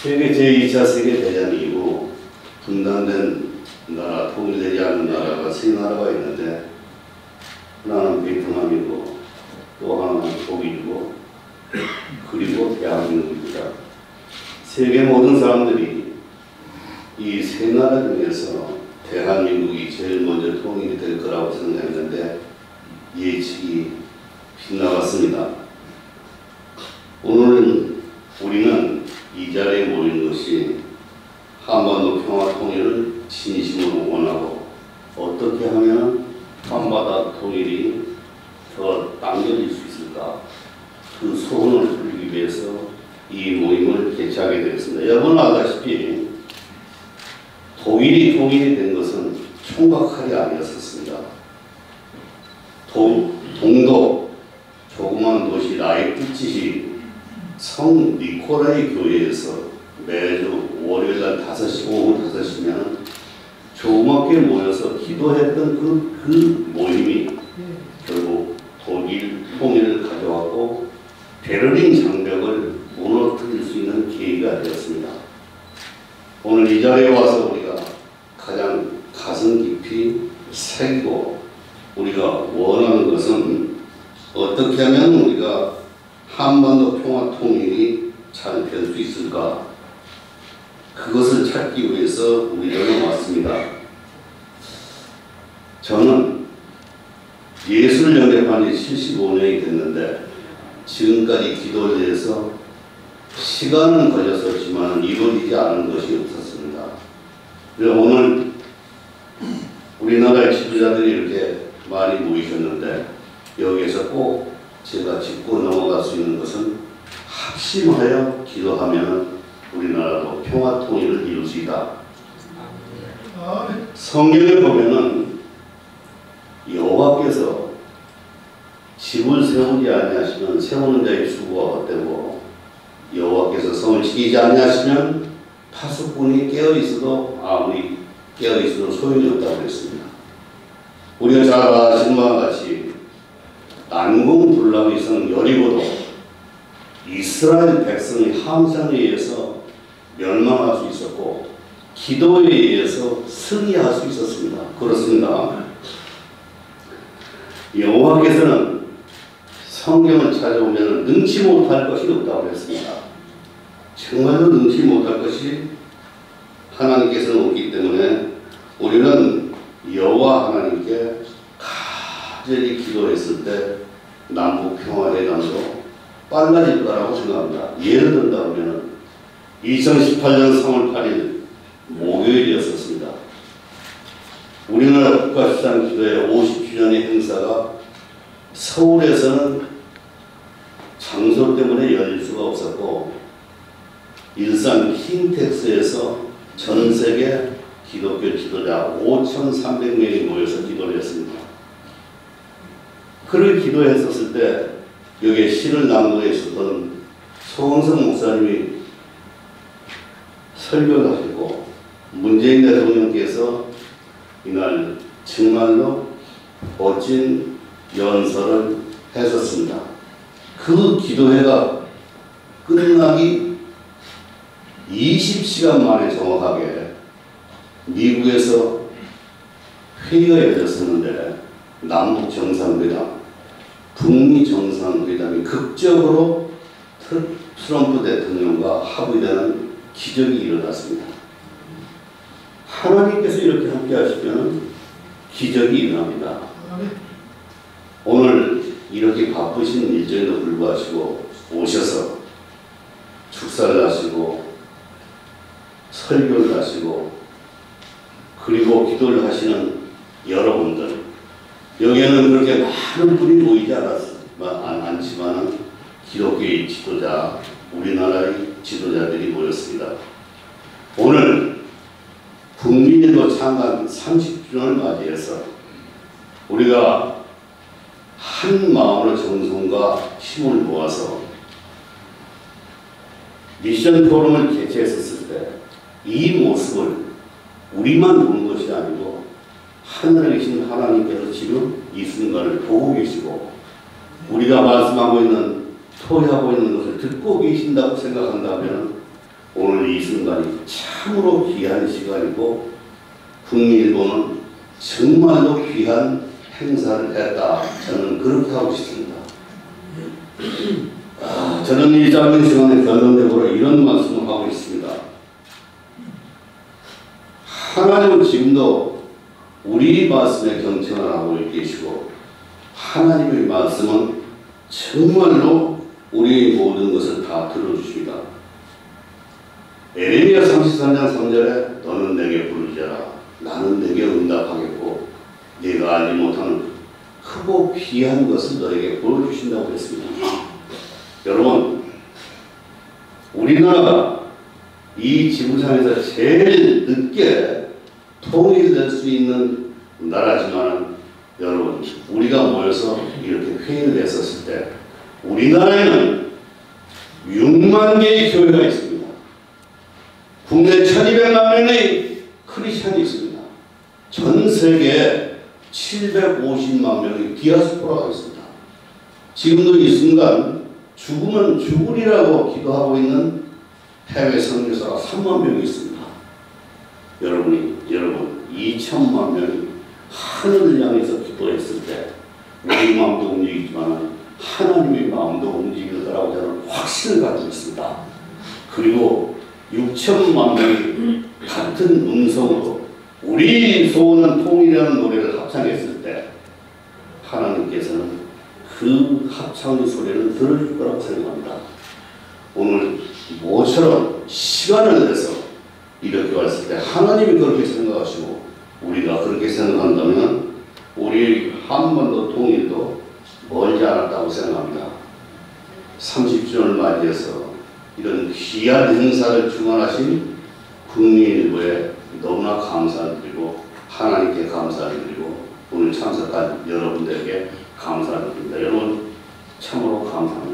세계 제2차 세계대전 이후 분단된 나라, 통일되지 않은 나라가 세 나라가 있는데 하나는 베트남이고 또 하나는 독일이고 그리고 대한민국입니다. 세계 모든 사람들이 이 세 나라 중에서 대한민국이 제일 먼저 통일이 될 거라고 생각했는데 예측이 빗나갔습니다. 오늘은 우리는 이 자리에 모인 것이 한반도 평화 통일을 진심으로 원하고 어떻게 하면 한바다 통일이 더 당겨질 수 있을까, 그 소원을 풀기 위해서 이 모임을 개최하게 되었습니다. 여러분 알다시피 독일이 통일이 된 것은 총각할이 아니었었습니다. 동독 조그만 도시 라이프치히 성 니콜라이 교회에서 매주 월요일날 5시, 오후 5시면 조그맣게 모여서 기도했던 그 모임이 결국 독일 통일을 가져왔고 베를린 장벽을 무너뜨릴 수 있는 계기가 되었습니다. 오늘 이 자리에 와서 우리가 가장 가슴 깊이 새기고 우리가 원하는 것은 어떻게 하면 우리가 한반도 평화 통일이 잘 될 수 있을까? 그것을 찾기 위해서 우리가 왔습니다. 저는 예수를 영접한 지 75년이 됐는데 지금까지 기도를 위해서 시간은 걸렸었지만 이루어지지 않은 것이 없었습니다. 그래서 오늘 우리나라의 지도자들이 이렇게 많이 모이셨는데 여기에서 꼭 제가 짚고 넘어갈 수 있는 것은 합심하여 기도하면 우리나라도 평화 통일을 이룰 수 있다. 성경에 보면은 여호와께서 집을 세우지 아니하시면 세우는 자의 수고가 헛되고 여호와께서 성을 지키지 아니하시면 파수꾼이 깨어 있어도 아무리 깨어 있어도 소용이 없다고 했습니다. 우리가 잘 아시는 바와 같이 난공불락의 성 여리고도 이스라엘 백성의 함상에 의해서 멸망할 수 있었고 기도에 의해서 승리할 수 있었습니다. 그렇습니다. 여호와께서는 성경을 찾아보면 능치 못할 것이 없다고 했습니다. 정말로 능치 못할 것이 하나님께서는 없기 때문에 우리는 여호와 하나님께 간절히 기도했을 때 남북평화회담도 빨라질 거라고 생각합니다. 예를 든다면 2018년 3월 8일 목요일이었습니다. 우리나라 국가수장 기도회 50주년의 행사가 서울에서는 장소 때문에 열릴 수가 없었고 일산 킨텍스에서 전 세계 기독교 지도자 5,300명이 모여서 기도를 했습니다. 그를 기도했었을 때 여기에 시를 낭독해 있었던 소홍성 목사님이 설교를 하시고 문재인 대통령께서 이날 정말로 멋진 연설을 했었습니다. 그 기도회가 끝나기 20시간 만에 정확하게 미국에서 회의가 열렸었는데 남북 정상회담, 북미 정상회담이 극적으로 트럼프 대통령과 합의되는 기적이 일어났습니다. 하나님께서 이렇게 함께 하시면 기적이 일어납니다. 오늘 이렇게 바쁘신 일정에도 불구하고 오셔서 축사를 하시고 설교를 하시고 그리고 기도를 하시는 여러분들, 여기에는 그렇게 많은 분이 모이지 않지만 기독교의 지도자, 우리나라의 지도자들이 모였습니다. 오늘 북미일보 창간 30주년을 맞이해서 우리가 한 마음으로 정성과 힘을 모아서 미션 포럼을 개최했었을 때 이 모습을 우리만 보는 것이 아니고 하늘에 계신 하나님께서 지금 이 순간을 보고 계시고 우리가 말씀하고 있는 토의하고 있는 것을 듣고 계신다고 생각한다면 오늘 오늘 이 순간이 참으로 귀한 시간이고 국민일보는 정말로 귀한 행사를 했다. 저는 그렇게 하고 싶습니다. 저는 이 짧은 시간에 결론적으로 이런 말씀을 하고 있습니다. 하나님은 지금도 우리 말씀에 경청을 하고 계시고 하나님의 말씀은 정말로 우리의 모든 것을 다 들어주십니다. 에레미야 33장 3절에 너는 내게 부르짖어라 나는 내게 응답하겠고 네가 알지 못하는 크고 귀한 것을 너에게 보여주신다고 했습니다. 여러분, 우리나라가 이 지구상에서 제일 늦게 통일될 수 있는 나라지만 여러분, 우리가 모여서 이렇게 회의를 했었을 때 우리나라에는 6만 개의 교회가 있습니다. 국내 1200만 명의 크리스천이 있습니다. 전 세계에 750만 명의 디아스포라가 있습니다. 지금도 이 순간 죽으면 죽으리라고 기도하고 있는 해외 선교사가 3만 명이 있습니다. 여러분 2천만 명이 하늘을 향해서 기도했을 때 우리 마음도 움직이지만 하나님의 마음도 움직일 거라고 저는 확신을 가지고 있습니다. 그리고 6천만 명이 같은 음성으로 우리 소원은 통일이라는 노래를 합창했을 때 하나님께서는 그 합창의 소리를 들어줄 거라고 생각합니다. 오늘 모처럼 시간을 내서 이렇게 왔을 때 하나님이 그렇게 생각하시고 우리가 그렇게 생각한다면 우리 한반도 통일도 멀지 않았다고 생각합니다. 30주년을 맞이해서 이런 귀한 행사를 주관하신 국민일보에 너무나 감사드리고 하나님께 감사드리고 오늘 참석한 여러분들에게 감사드립니다. 여러분 참으로 감사합니다.